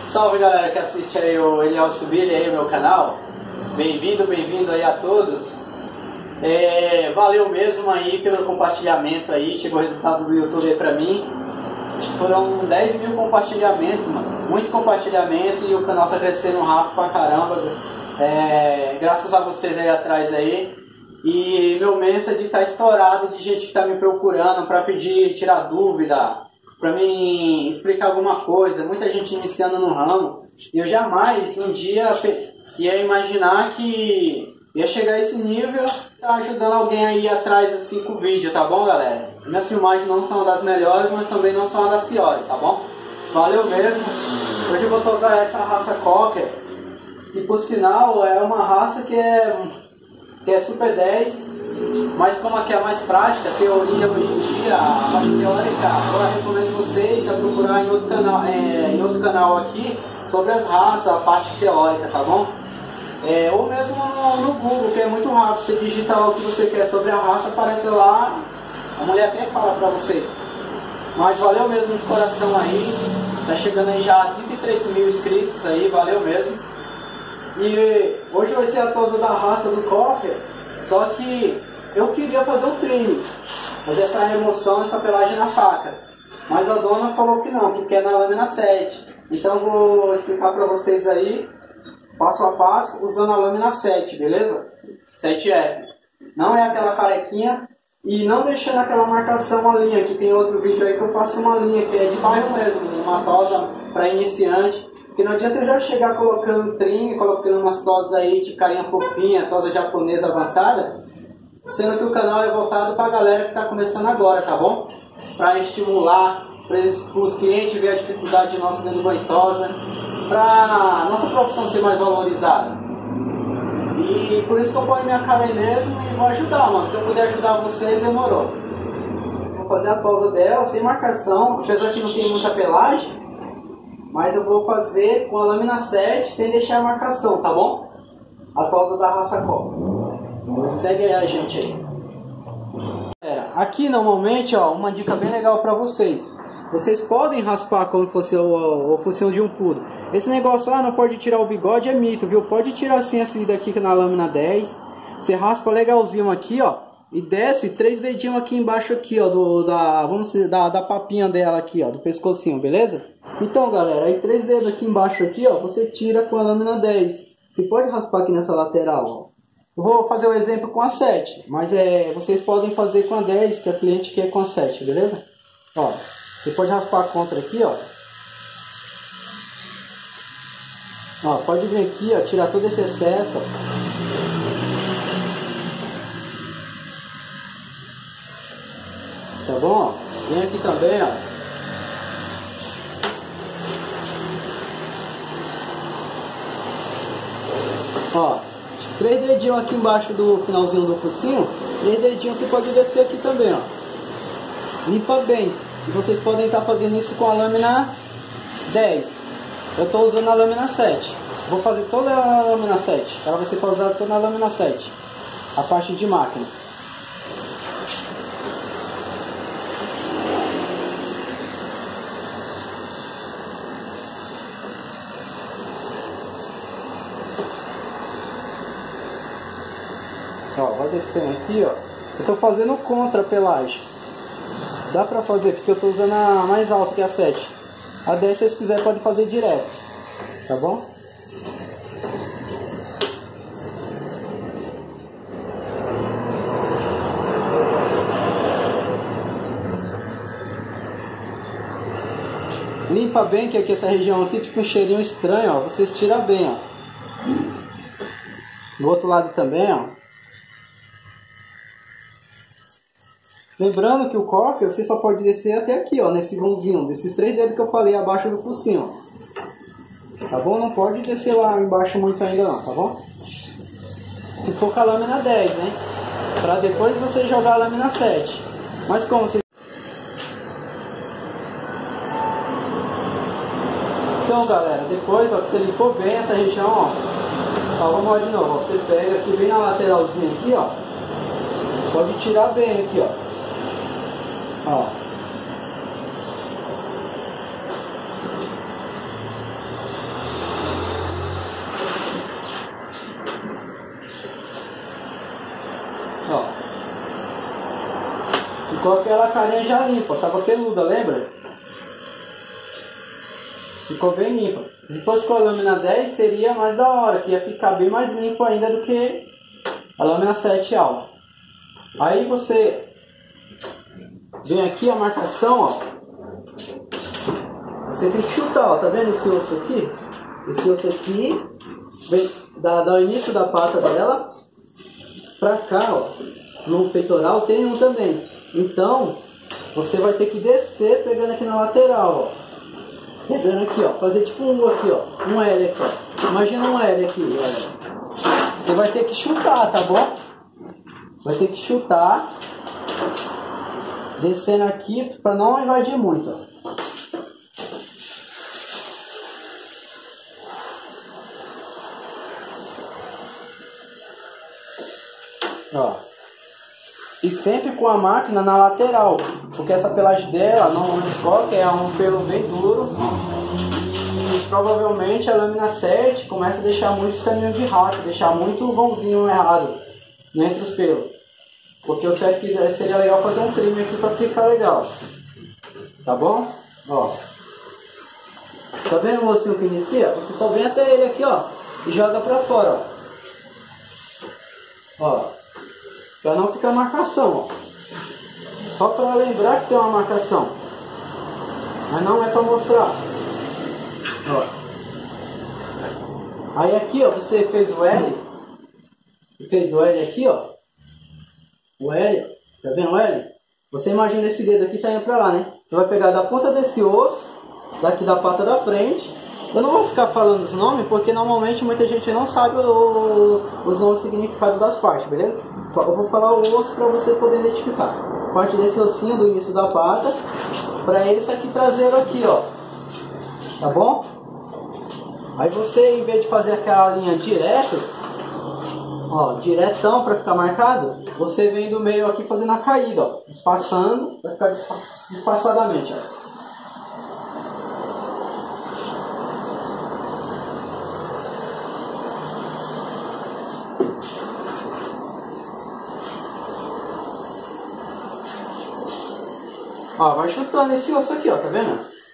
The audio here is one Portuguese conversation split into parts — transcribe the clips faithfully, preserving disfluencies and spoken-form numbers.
Salve galera que assiste aí o Eliel Subir aí o meu canal. Bem-vindo, bem-vindo aí a todos. É, valeu mesmo aí pelo compartilhamento aí. Chegou o resultado do YouTube aí pra mim. Acho que foram dez mil compartilhamentos, mano. Muito compartilhamento e o canal tá crescendo rápido pra caramba. É, graças a vocês aí atrás aí. E meu message tá estourado de gente que tá me procurando pra pedir, tirar dúvida, para mim explicar alguma coisa, muita gente iniciando no ramo, e eu jamais um dia ia imaginar que ia chegar a esse nível, tá ajudando alguém aí atrás assim com o vídeo, tá bom galera? Minhas filmagens não são das melhores, mas também não são das piores, tá bom? Valeu mesmo. Hoje eu vou tocar essa raça Cocker, que por sinal é uma raça que é, que é super dez. Mas como aqui é mais prática, teoria hoje em dia, a parte teórica, eu recomendo vocês a procurar em outro canal, é, em outro canal aqui sobre as raças, a parte teórica, tá bom? É, ou mesmo no, no Google, que é muito rápido, você digitar o que você quer sobre a raça, aparece lá, a mulher até fala pra vocês. Mas valeu mesmo de coração aí, tá chegando aí já a trinta e três mil inscritos aí, valeu mesmo. E hoje vai ser a tosa da raça do Cocker, só que eu queria fazer um trim, fazer essa remoção, essa pelagem na faca. Mas a dona falou que não, que quer na lâmina sete. Então vou explicar para vocês aí, passo a passo, usando a lâmina sete, beleza? sete F. Não é aquela carequinha e não deixando aquela marcação, uma linha, que tem outro vídeo aí que eu faço uma linha, que é de bairro mesmo, uma tosa para iniciante. Que não adianta eu já chegar colocando trim, colocando umas tosas aí de carinha fofinha, tosa japonesa avançada, sendo que o canal é voltado para a galera que está começando agora, tá bom? Para estimular, para os clientes ver a dificuldade nossa dentro do banho-tosa, para a nossa profissão ser mais valorizada. E por isso que eu ponho minha cara aí mesmo e vou ajudar, mano. Se eu puder ajudar vocês, demorou. Vou fazer a tosa dela sem marcação, apesar que não tem muita pelagem, mas eu vou fazer com a lâmina sete sem deixar a marcação, tá bom? A tosa da raça Cocker. Segue aí a gente aí. Aqui normalmente, ó, uma dica bem legal para vocês. Vocês podem raspar como fosse o, o, o focinho de um pudo. Esse negócio, ah, não pode tirar o bigode, é mito, viu? Pode tirar assim, assim daqui na lâmina dez. Você raspa legalzinho aqui, ó, e desce três dedinhos aqui embaixo aqui, ó, do, da, vamos dizer, da, da papinha dela aqui, ó, do pescocinho, beleza? Então, galera, aí três dedos aqui embaixo aqui, ó, você tira com a lâmina dez. Você pode raspar aqui nessa lateral, ó. Eu vou fazer o exemplo com a sete, mas é, vocês podem fazer com a dez, que a cliente quer com a sete, beleza? Ó, você pode raspar a contra aqui, ó. Ó, pode vir aqui, ó, tirar todo esse excesso, ó. Tá bom? Ó, vem aqui também, ó. Ó, três dedinhos aqui embaixo do finalzinho do focinho, três dedinhos você pode descer aqui também, ó. Limpa bem. E vocês podem estar fazendo isso com a lâmina dez. Eu estou usando a lâmina sete. Vou fazer toda a lâmina sete. Ela vai ser usada toda na lâmina sete. A parte de máquina. Ó, vai descendo aqui, ó. Eu tô fazendo contra a pelagem. Dá pra fazer, porque eu tô usando a mais alta que a sete. A dez, se vocês quiserem, pode fazer direto. Tá bom? Limpa bem, que aqui essa região aqui fica um cheirinho estranho, ó. Vocês tiram bem, ó. Do outro lado também, ó. Lembrando que o Cocker você só pode descer até aqui, ó, nesse vãozinho, desses três dedos que eu falei abaixo do focinho, ó. Tá bom? Não pode descer lá embaixo muito ainda não, tá bom? Se for com a lâmina dez, né? Pra depois você jogar a lâmina sete. Mas como você... Então, galera, depois, ó, que você limpou bem essa região, ó. Ó, vamos lá de novo, ó. Você pega aqui bem na lateralzinha aqui, ó. Pode tirar bem aqui, ó. Ó. ficou aquela carinha já limpa, tava peluda, lembra? Ficou bem limpa. Se fosse com a lâmina dez seria mais da hora, que ia ficar bem mais limpo ainda do que a lâmina sete alta. Aí você vem aqui a marcação, ó. Você tem que chutar, ó, tá vendo esse osso aqui? Esse osso aqui vem da, da início da pata dela pra cá, ó. No peitoral tem um também. Então, você vai ter que descer pegando aqui na lateral, ó. Pegando aqui, ó. Fazer tipo um U aqui, ó. Um L aqui, ó. Imagina um L aqui, olha. Você vai ter que chutar, tá bom? Vai ter que chutar. Descendo aqui pra não invadir muito, ó. Ó. E sempre com a máquina na lateral, porque essa pelagem dela não escoca, é um pelo bem duro e provavelmente a lâmina sete começa a deixar muitos caminhos de rato, deixar muito vãozinho errado entre os pelos, porque eu sei que seria legal fazer um trim aqui para ficar legal, tá bom? Ó, tá vendo o ossinho que inicia? Você só vem até ele aqui, ó, e joga para fora, ó. Ó. Para não ficar marcação, ó. Só para lembrar que tem uma marcação. Mas não é para mostrar. Ó. Aí aqui, ó, você fez o L. Fez o L aqui, ó. O L, tá vendo o L? Você imagina esse dedo aqui tá indo para lá, né? Você vai pegar da ponta desse osso, daqui da pata da frente. Eu não vou ficar falando os nomes, porque normalmente muita gente não sabe o, os nomes significados das partes, beleza? Eu vou falar o osso para você poder identificar. Parte desse ossinho do início da pata para esse aqui traseiro aqui, ó. Tá bom? Aí você, em vez de fazer aquela linha direto, ó, diretão para ficar marcado, você vem do meio aqui fazendo a caída, ó, espaçando, vai ficar espaçadamente, ó. Ó, vai chutando esse osso aqui, ó, tá vendo?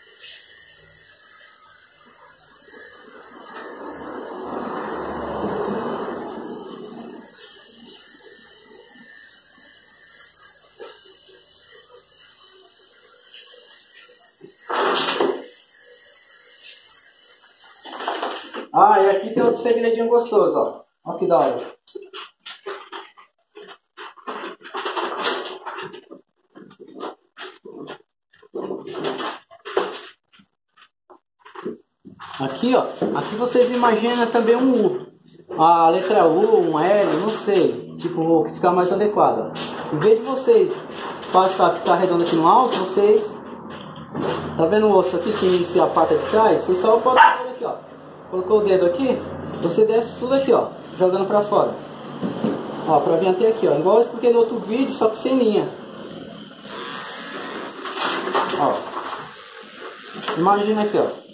Ah, e aqui tem outro segredinho gostoso, ó. Ó que da hora. Aqui, ó, aqui vocês imaginam também um U, a letra U, um L, não sei, tipo, ficar mais adequado, ó. Em vez de vocês passar, ficar redondo aqui no alto, vocês, tá vendo o osso aqui que inicia a parte de trás? Vocês só botam o dedo aqui, ó, colocou o dedo aqui, você desce tudo aqui, ó, jogando pra fora, ó, pra vir até aqui, ó, igual eu expliquei no outro vídeo, só que sem linha, ó, imagina aqui, ó.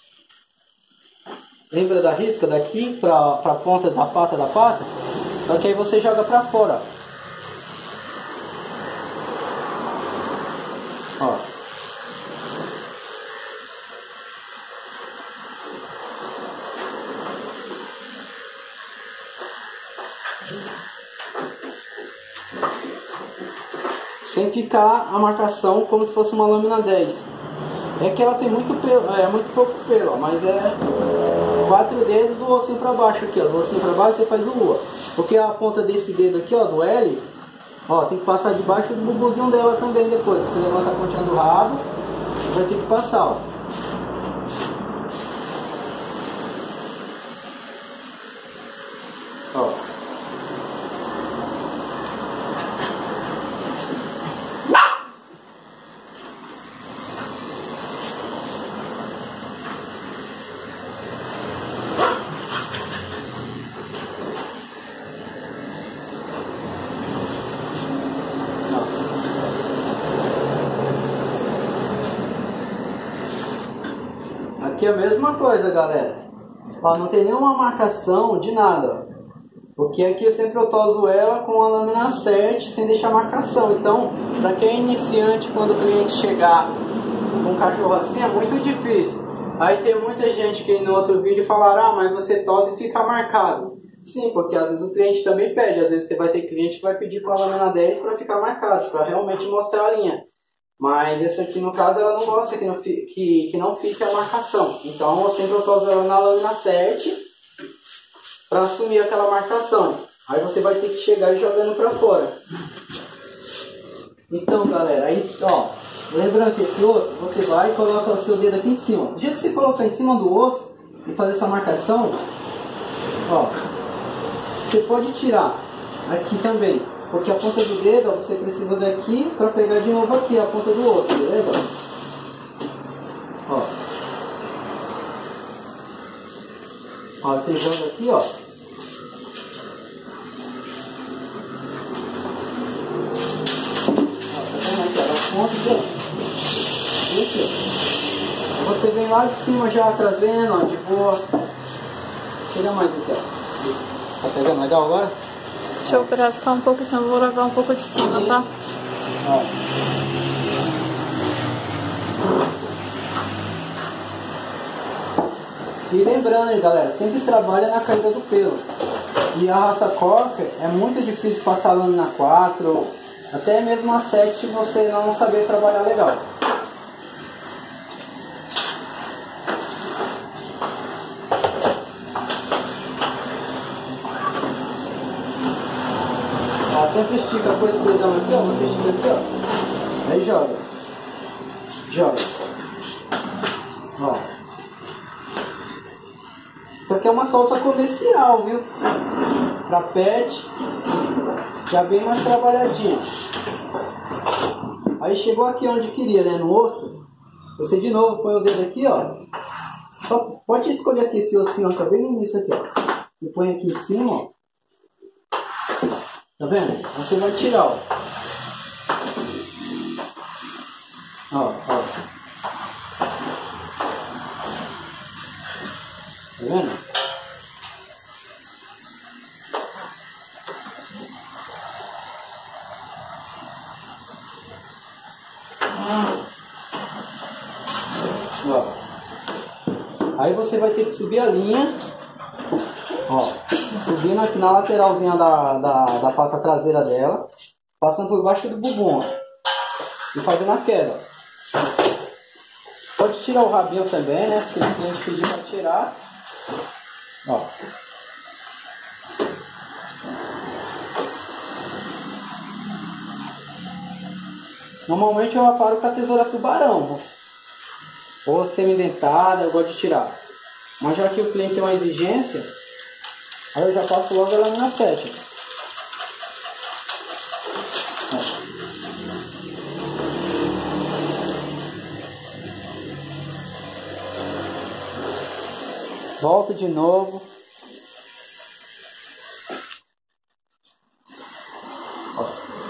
Lembra da risca daqui para a ponta da pata da pata? Só que aí você joga para fora. Ó. Sem ficar a marcação como se fosse uma lâmina dez. É que ela tem muito pelo, é muito pouco pelo, ó, mas é quatro dedos do ossinho para baixo aqui, ó, do ossinho para baixo você faz o U, ó. Porque a ponta desse dedo aqui, ó, do L, ó, tem que passar debaixo do bubuzinho dela também depois. Você levanta a pontinha do rabo, vai ter que passar, ó. Ó. Aqui é a mesma coisa, galera. Ó, não tem nenhuma marcação de nada. Porque aqui eu sempre eu toso ela com a lâmina sete sem deixar marcação. Então, para quem é iniciante, quando o cliente chegar com um cachorro assim, é muito difícil. Aí tem muita gente que no outro vídeo falaram, ah, mas você tosa e fica marcado. Sim, porque às vezes o cliente também pede. Às vezes você vai ter cliente que vai pedir com a lâmina dez para ficar marcado, para realmente mostrar a linha. Mas essa aqui no caso ela não gosta que não, fi, que, que não fique a marcação. Então eu sempre eu toso ela na lâmina sete para assumir aquela marcação. Aí você vai ter que chegar e jogando para fora. Então galera, aí ó, lembrando que esse osso, você vai e coloca o seu dedo aqui em cima. Do jeito que você colocar em cima do osso e fazer essa marcação, ó, você pode tirar aqui também, porque a ponta do dedo, ó, você precisa daqui para pegar de novo aqui a ponta do osso, beleza? Ó. Ó, você joga aqui, ó. Ó, tá vendo aqui, ó, a ponta do aqui, ó. Você vem lá de cima já trazendo, ó, de boa. Chega mais aqui, ó. Tá pegando legal agora? Deixa eu rascar um pouco, senão eu vou levar um pouco de cima, tá? Ó. E lembrando aí, galera, sempre trabalha na caída do pelo. E a raça Cocker é muito difícil passar a lâmina quatro, até mesmo a sete se você não saber trabalhar legal. Ó, sempre estica com esse dedão aqui, ó, você estica aqui, ó. Aí joga. Joga. Ó. Isso aqui é uma calça comercial, viu? Pra pet, já bem mais trabalhadinha. Aí chegou aqui onde queria, né? No osso. Você de novo põe o dedo aqui, ó. Só pode escolher aqui esse ossinho, tá bem no início aqui, ó. Você põe aqui em cima, ó. Tá vendo? Você vai tirar, ó. Ó, ó. Tá vendo? Ó. Aí você vai ter que subir a linha, ó, subindo aqui na lateralzinha da, da, da pata traseira dela, passando por baixo do bumbum, ó, e fazendo a queda. Pode tirar o rabinho também, né? Se o cliente pedir para tirar. Ó. Normalmente eu aparo com a tesoura tubarão, ou semi-dentada, eu gosto de tirar. Mas já que o cliente tem uma exigência, aí eu já passo logo a lâmina sete. Volta de novo. Ó.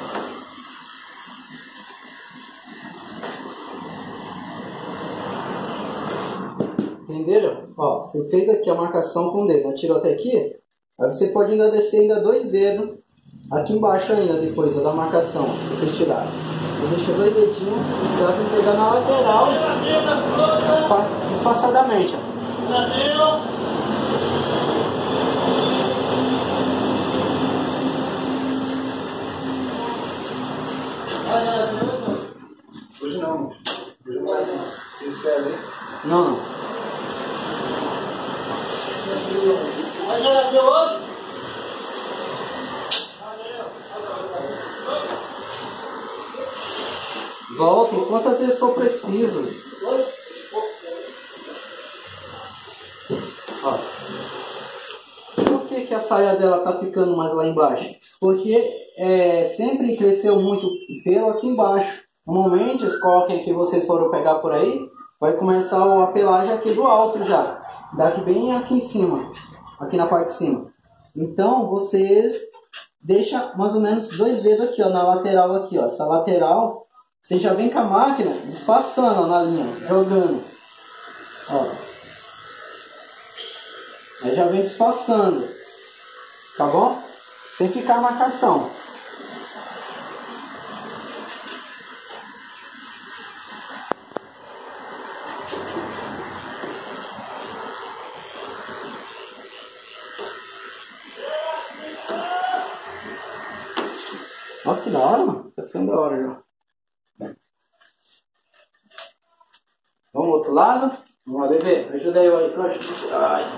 Entenderam? Ó, você fez aqui a marcação com o dedo, tirou até aqui. Aí você pode ainda descer ainda dois dedos aqui embaixo ainda depois da marcação, ó, você tirar. Você deixa dois dedinhos para pegar na lateral espaçadamente, ó. Hoje não. Hoje não. Vocês querem? Não, não. Volta quantas vezes for preciso. Ó. Por que que a saia dela tá ficando mais lá embaixo? Porque é, sempre cresceu muito pelo aqui embaixo. Normalmente os cocker que vocês foram pegar por aí, vai começar a pelagem aqui do alto já. Daqui bem aqui em cima. Aqui na parte de cima. Então vocês deixam mais ou menos dois dedos aqui, ó, na lateral aqui, ó. Essa lateral, você já vem com a máquina espaçando, ó, na linha, jogando. Ó. Aí já vem disfarçando. tá bom? Sem ficar a marcação. Olha que da hora, mano. Tá ficando da hora já. Vamos ao outro lado. Vamos lá, bebê. Ajuda eu aí, próximo. Ai.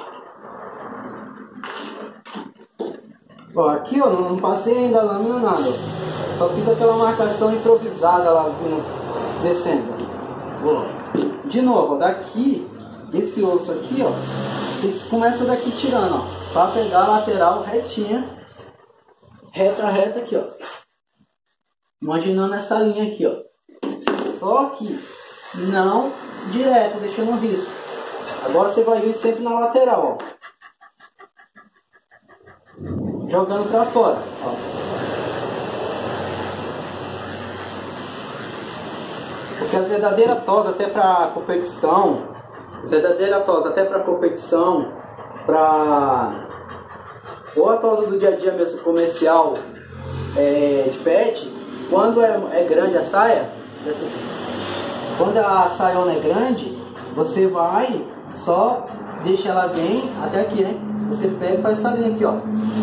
Ó, aqui, ó, não passei ainda a lâmina nada. Ó. Só fiz aquela marcação improvisada lá, vindo, descendo. Ó. De novo, ó, daqui, esse osso aqui, ó. Vocês começam daqui tirando, ó. Pra pegar a lateral retinha. Reta, reta aqui, ó. Imaginando essa linha aqui, ó. Só que não direto, deixando um risco. Agora você vai vir sempre na lateral, ó. Jogando pra fora, ó. Porque as verdadeiras tosas até pra competição, as verdadeiras tosas até pra competição, pra... ou a tosa do dia a dia mesmo comercial é, de pet, quando é, é grande a saia, dessa, quando a saiona é grande, você vai, só deixa ela bem até aqui, né? Você pega e faz essa linha aqui, ó.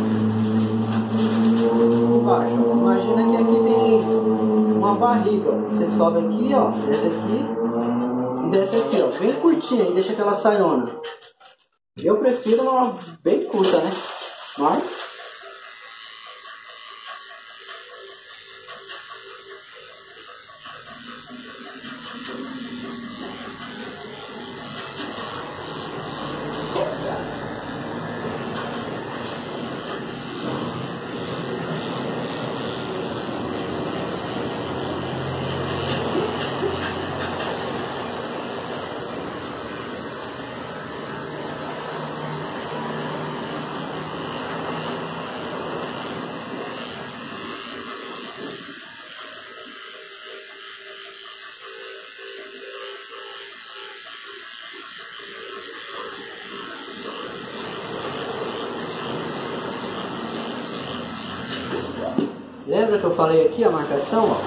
Embaixo, ó. Imagina que aqui tem uma barriga, ó. Você sobe aqui, ó, desce aqui e desce aqui, ó. Bem curtinha e deixa aquela saiona. Eu prefiro uma bem curta, né? Mas lembra que eu falei aqui a marcação, ó?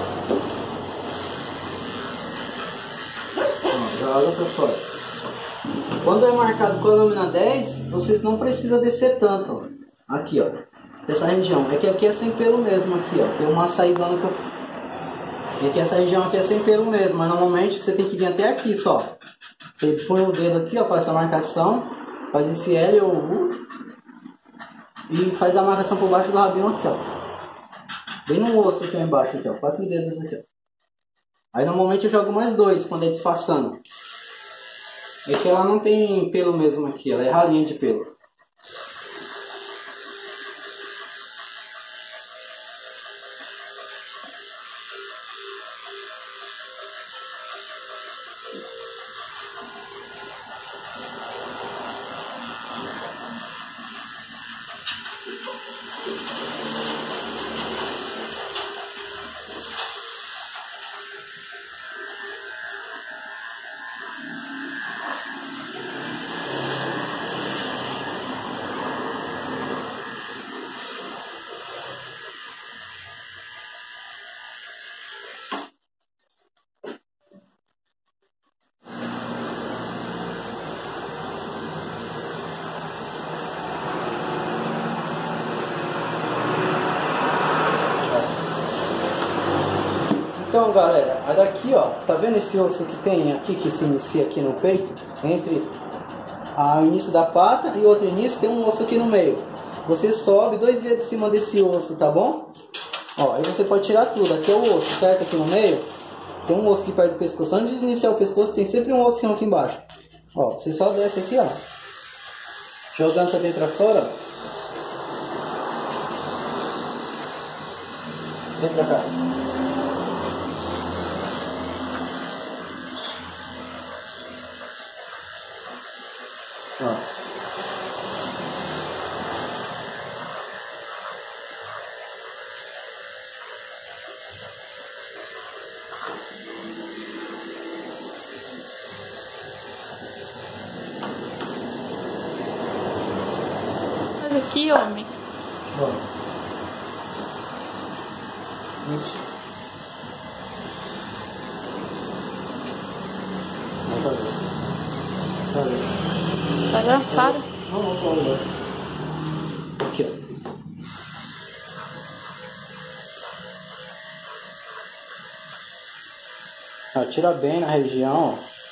Ó, joga pra fora. Quando é marcado com a lâmina dez, vocês não precisam descer tanto, ó. Aqui, ó. Dessa região. É que aqui é sem pelo mesmo, aqui, ó. Tem uma saída que eu... E aqui essa região aqui é sem pelo mesmo, mas normalmente você tem que vir até aqui só. Você põe o dedo aqui, ó, faz essa marcação, faz esse L ou U e faz a marcação por baixo do rabinho aqui, ó. Bem no osso aqui ó, embaixo, aqui, ó. Quatro dedos aqui, ó. Aí normalmente eu jogo mais dois quando é disfarçando. É que ela não tem pelo mesmo aqui, ela é ralinha de pelo. Então galera, aí daqui ó, tá vendo esse osso que tem aqui, que se inicia aqui no peito? Entre a, o início da pata e o outro início tem um osso aqui no meio. Você sobe dois dedos em cima desse osso, tá bom? Ó, aí você pode tirar tudo, aqui é o osso, certo? Aqui no meio tem um osso aqui perto do pescoço. Antes de iniciar o pescoço tem sempre um ossinho aqui embaixo. Ó, você só desce aqui ó, jogando também pra fora. Vem pra cá. Ó. Olha aqui, homem. Ó. vinte. Não tá vendo. Tá vendo. Tá já? Para. Não, não, não, não. Aqui, ó. Atira bem na região, ó.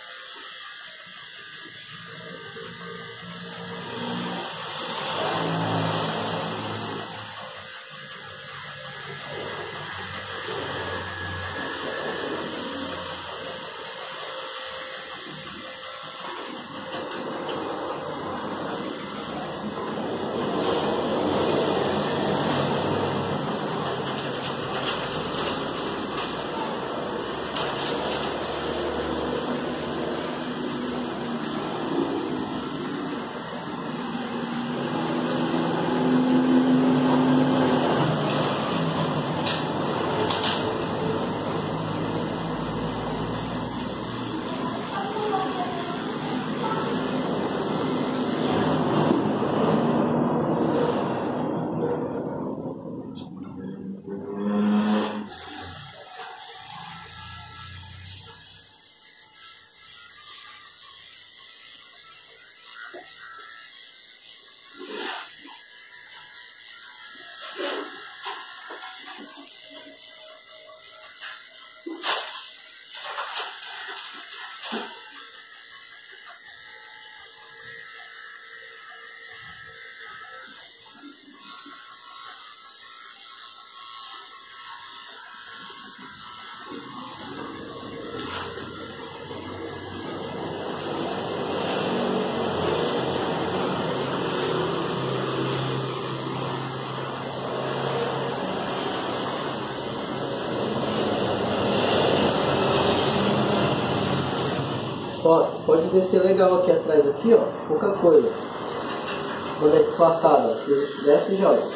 Ó, vocês podem descer legal aqui atrás, aqui, ó, pouca coisa. Quando é disfarçado, ó, vocês descem e jogam.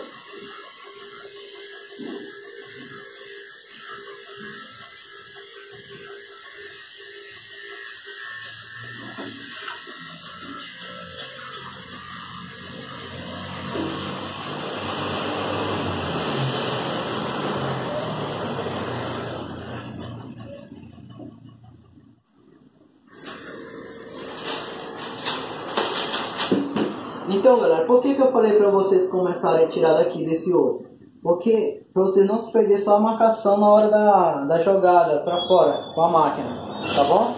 Então, galera, por que que eu falei pra vocês começarem a tirar daqui desse osso? Porque pra vocês não se perder só a marcação na hora da, da jogada pra fora com a máquina, tá bom?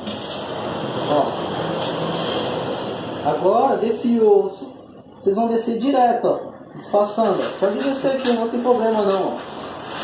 Ó. Agora, desse osso, vocês vão descer direto, ó, disfarçando. Pode descer aqui, não tem problema não, ó.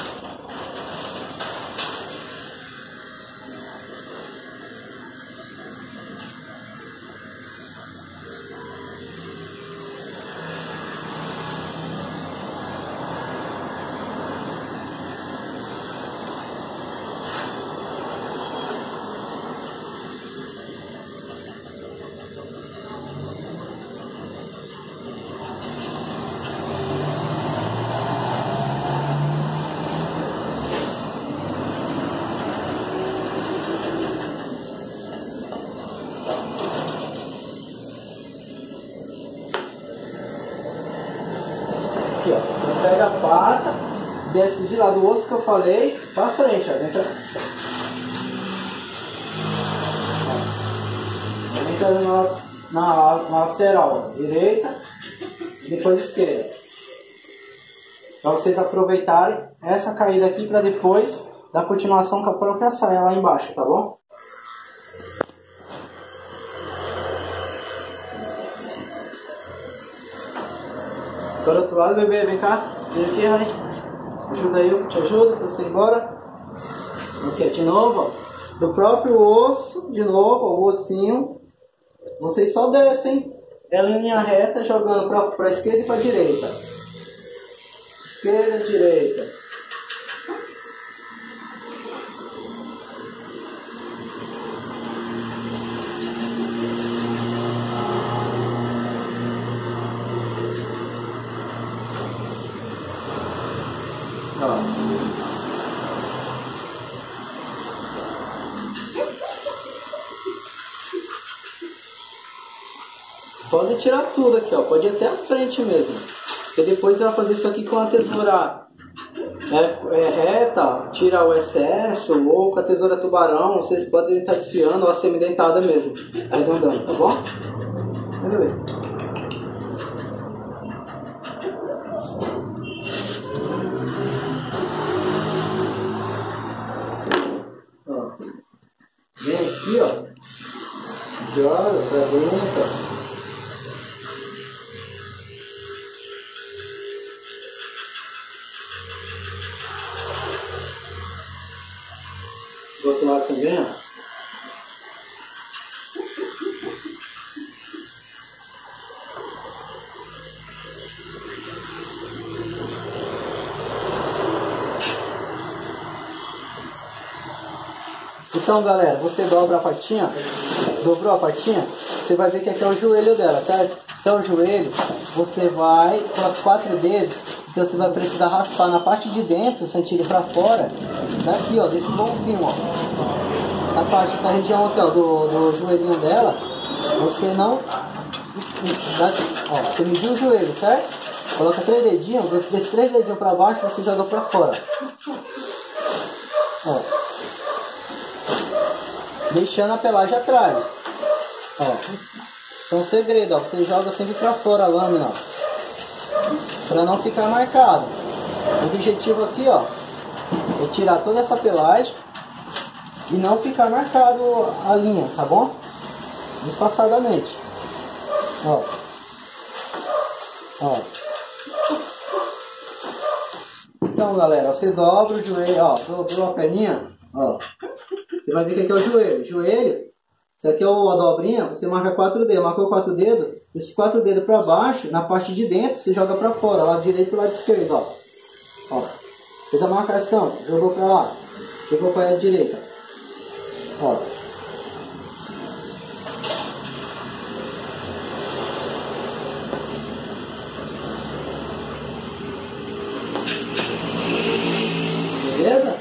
Aqui, ó, então pega a pata, desce de lá do osso que eu falei, pra frente, ó, entra, ó, entra na, na, na lateral, ó, direita, depois esquerda, pra vocês aproveitarem essa caída aqui pra depois dar continuação com a própria saia lá embaixo, tá bom? Para o outro lado, bebê, vem cá. Vem aqui, Rai. Ajuda aí, eu te ajudo pra você ir embora. Aqui, de novo, ó. Do próprio osso, de novo, ó, o ossinho. Vocês só descem ela em linha reta, jogando pra, pra esquerda e pra direita. Esquerda, direita. Pode tirar tudo aqui, ó. Pode ir até a frente mesmo. Porque depois você vai fazer isso aqui com a tesoura é, é, reta, tira o excesso, ou com a tesoura tubarão, vocês podem estar desfiando, ou a semidentada mesmo, arredondando, tá bom? Vamos ver. Ó. Vem aqui, ó. Joga pra dentro, ó. Do outro lado também, ó. Então, galera, você dobra a patinha, dobrou a patinha, você vai ver que aqui é o joelho dela, certo? Se é o joelho, você vai com quatro dedos, então você vai precisar raspar na parte de dentro, sentido para fora, daqui, ó, desse bonzinho, ó. Essa parte, essa região aqui, ó, do, do joelhinho dela, você não... Ó, você mediu o joelho, certo? Coloca três dedinhos, desses três dedinhos para baixo, você joga para fora. Ó. Deixando a pelagem atrás. Ó. Então, segredo, ó, você joga sempre para fora a lâmina, para não ficar marcado. O objetivo aqui, ó, é tirar toda essa pelagem e não ficar marcado a linha, tá bom? Espaçadamente. Ó. Ó. Então, galera, você dobra o joelho, ó, dobrou a perninha, ó. Você vai ver que aqui é o joelho. Joelho, isso aqui é a dobrinha, você marca quatro dedos. Marcou quatro dedos, esses quatro dedos para baixo, na parte de dentro, você joga para fora, lado direito e lado esquerdo, ó. Ó. Fez a marcação, jogou para lá, jogou para a direita. Ó. Beleza?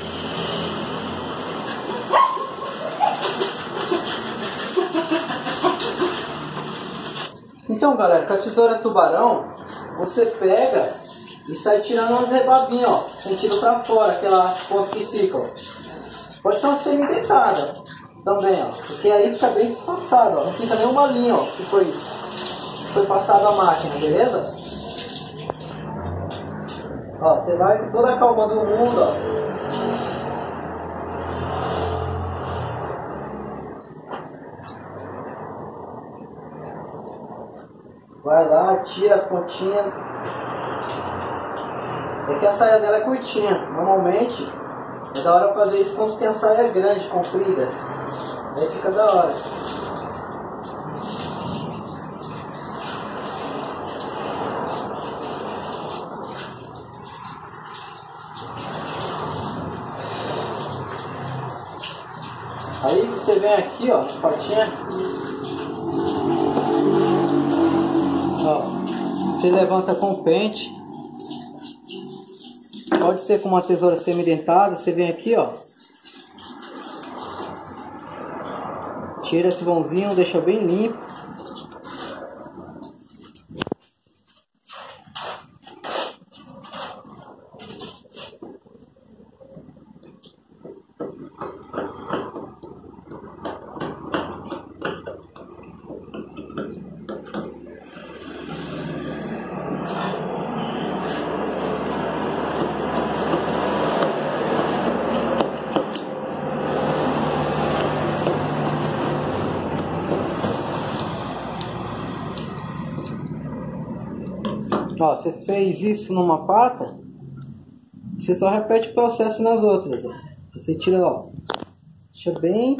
Então, galera, com a tesoura tubarão, você pega e sai tirando umas rebabinhas, ó, sentido pra fora, aquela ponta que fica, ó. Pode ser uma semi-dentada também, ó, porque aí fica bem disfarçado, ó, não fica nenhuma linha, ó, que foi, foi passada a máquina, beleza? Ó, você vai com toda a calma do mundo, ó. Vai lá, tira as pontinhas. É que a saia dela é curtinha. Normalmente, é da hora fazer isso quando tem a saia grande, comprida. Aí fica da hora. Aí você vem aqui, ó, as patinhas. Ó, você levanta com o pente. Pode ser com uma tesoura semi-dentada. Você vem aqui, ó. Tira esse vãozinho, deixa bem limpo. Ó, você fez isso numa pata, você só repete o processo nas outras. Ó. Você tira, ó, deixa bem.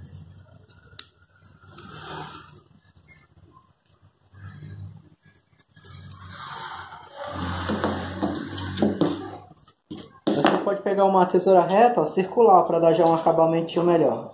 Você pode pegar uma tesoura reta, ó, circular, para dar já um acabamento melhor.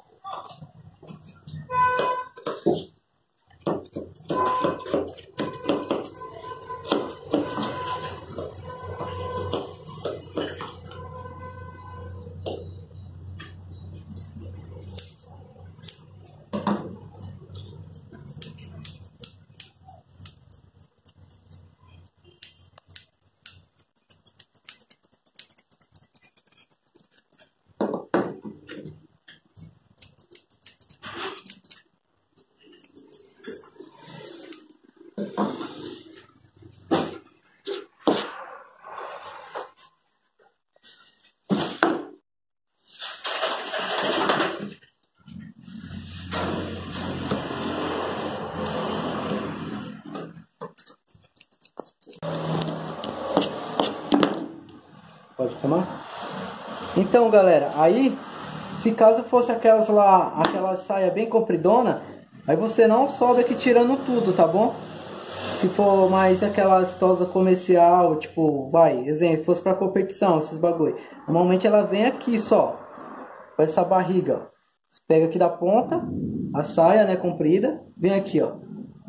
Pode tomar? Então, galera, aí, se caso fosse aquelas lá, aquela saia bem compridona, aí você não sobe aqui tirando tudo, tá bom? Se for mais aquelas tosa comercial, tipo, vai, exemplo, fosse pra competição, esses bagulho. Normalmente ela vem aqui só, com essa barriga, ó. Você pega aqui da ponta, a saia, né, comprida, vem aqui, ó.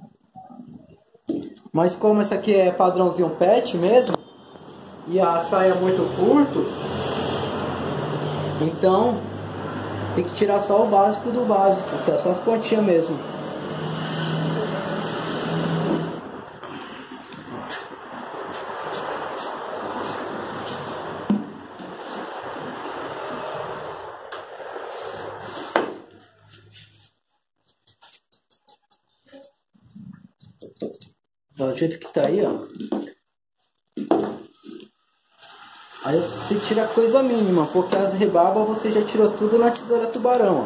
Mas como essa aqui é padrãozinho pet mesmo, e a saia é muito curto, então tem que tirar só o básico do básico, que é só as pontinhas mesmo. Do jeito que tá aí, ó. Aí você tira a coisa mínima, porque as rebarbas você já tirou tudo na tesoura tubarão,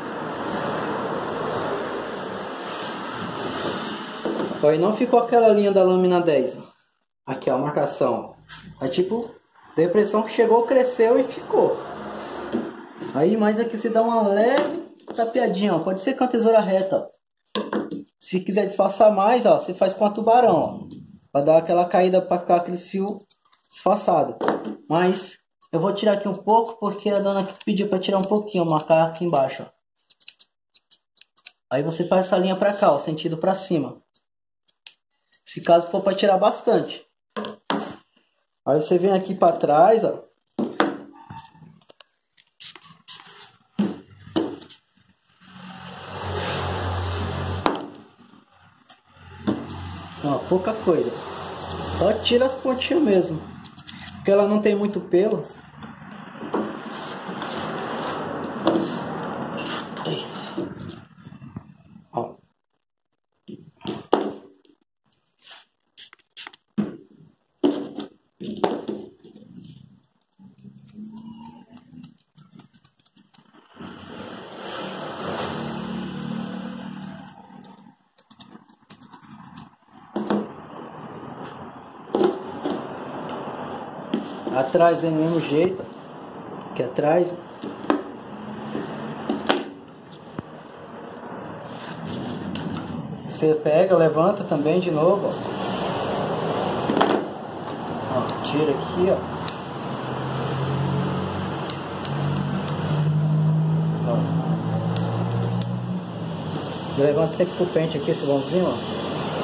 ó. Aí não ficou aquela linha da lâmina dez, ó. Aqui, ó, a marcação. Aí tipo, deu a impressão que chegou, cresceu e ficou. Aí mais aqui você dá uma leve tapeadinha, ó. Pode ser com a tesoura reta, ó. Se quiser disfarçar mais, ó, você faz com a tubarão, ó. Pra dar aquela caída, pra ficar aqueles fios disfarçados. Mas eu vou tirar aqui um pouco, porque a dona aqui pediu pra tirar um pouquinho, marcar aqui embaixo, ó. Aí você faz essa linha pra cá, ó, sentido pra cima. Se caso for pra tirar bastante. Aí você vem aqui pra trás, ó. Ó, pouca coisa. Só tira as pontinhas mesmo. Porque ela não tem muito pelo. Ó. Atrás vem do mesmo jeito, aqui atrás. Você pega, levanta também de novo, ó. Ó, tira aqui, ó. Ó. Levanta sempre com o pente aqui, esse vãozinho, ó.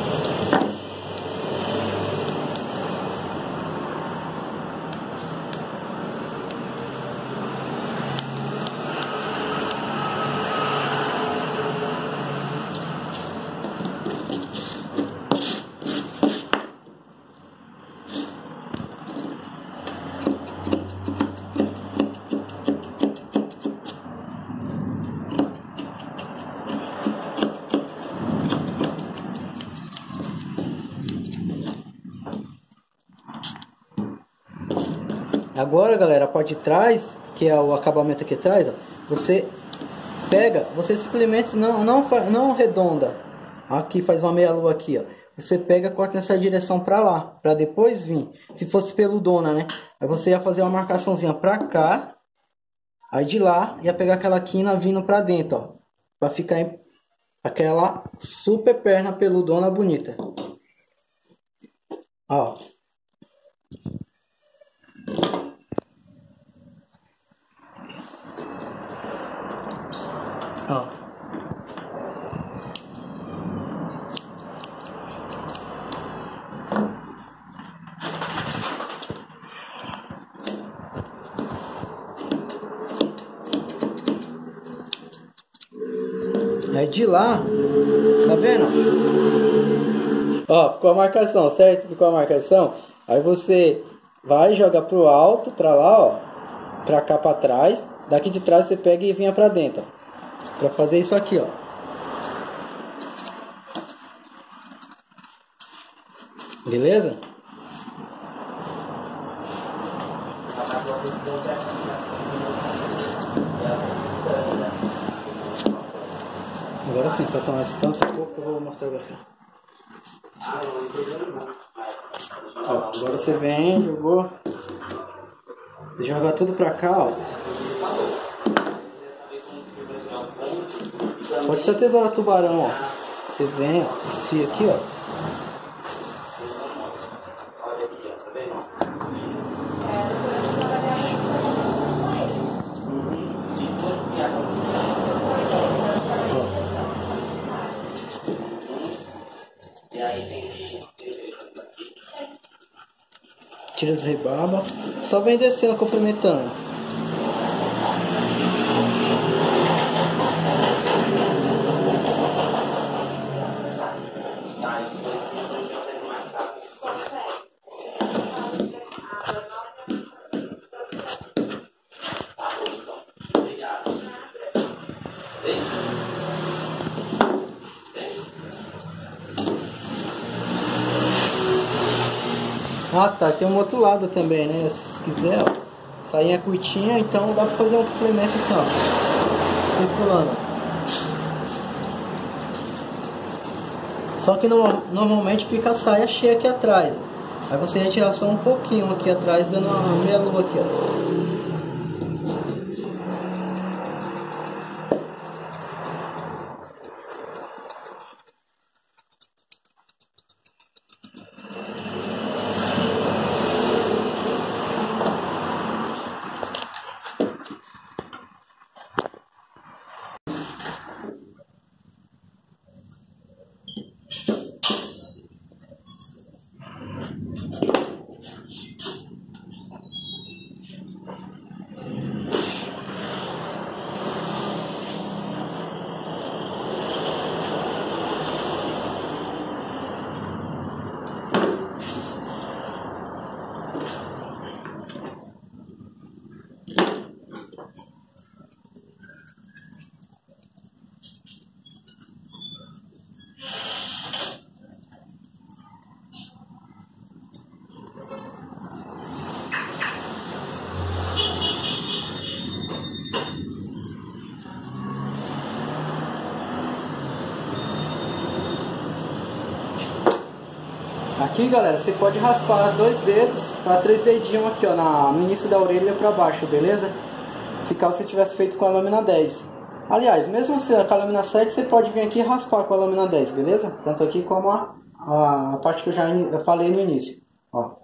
Agora, galera, a parte de trás, que é o acabamento aqui atrás, ó, você pega, você simplesmente não, não, não redonda. Aqui faz uma meia lua aqui, ó. Você pega, corta nessa direção pra lá, pra depois vir. Se fosse peludona, né? Aí você ia fazer uma marcaçãozinha pra cá. Aí de lá, ia pegar aquela quina vindo pra dentro, ó. Pra ficar em aquela super perna peludona bonita. Ó. Ó. Aí de lá, tá vendo? Ó, ficou a marcação, certo? Ficou a marcação. Aí você vai jogar pro alto, pra lá, ó. Pra cá, pra trás. Daqui de trás você pega e vinha pra dentro, ó. Pra fazer isso aqui, ó. Beleza? Agora sim, para tomar distância um pouco, eu vou mostrar agora. Ó, agora você vem, jogou. Joga tudo pra cá, ó. Pode ser a tesoura tubarão, ó. Você vem, ó, esse aqui, ó. Tira as rebarbas. Só vem descendo, cumprimentando. Ah tá, tem um outro lado também, né? Se quiser, ó, sainha curtinha, então dá pra fazer um complemento assim, ó, circulando. Só que no, normalmente fica a saia cheia aqui atrás. Aí você retira só um pouquinho aqui atrás, dando uma meia lua aqui, ó. Aqui, galera, você pode raspar dois dedos para três dedinhos aqui, ó, na, no início da orelha para baixo, beleza? Se caso você tivesse feito com a lâmina dez. Aliás, mesmo se com a lâmina sete, você pode vir aqui e raspar com a lâmina dez, beleza? Tanto aqui como a, a, a parte que eu já eu falei no início, ó.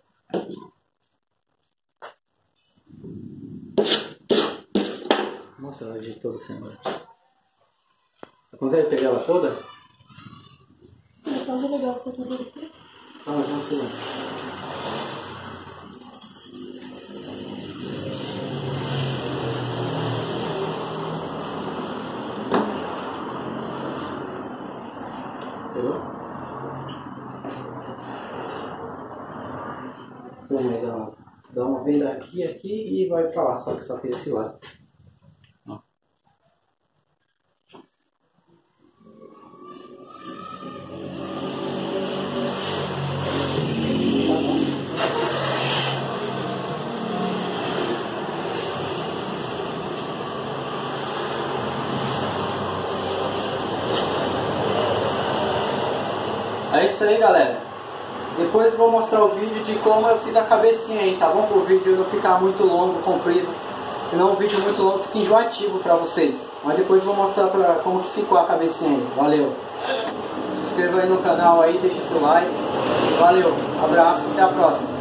Nossa, ela agitou assim agora. Consegue pegar ela toda? Pode ligar o secador aqui. Ah, já sei. Pegou? Vamos aí, dá uma, dá uma venda aqui, aqui e vai pra lá, só que só fez esse lado. Ó. É isso aí, galera. Depois eu vou mostrar o vídeo de como eu fiz a cabecinha aí, tá bom? Para o vídeo não ficar muito longo, comprido. Senão o vídeo muito longo fica enjoativo para vocês. Mas depois eu vou mostrar pra, como que ficou a cabecinha aí. Valeu. Se inscreva aí no canal aí, deixa o seu like. Valeu, abraço, até a próxima.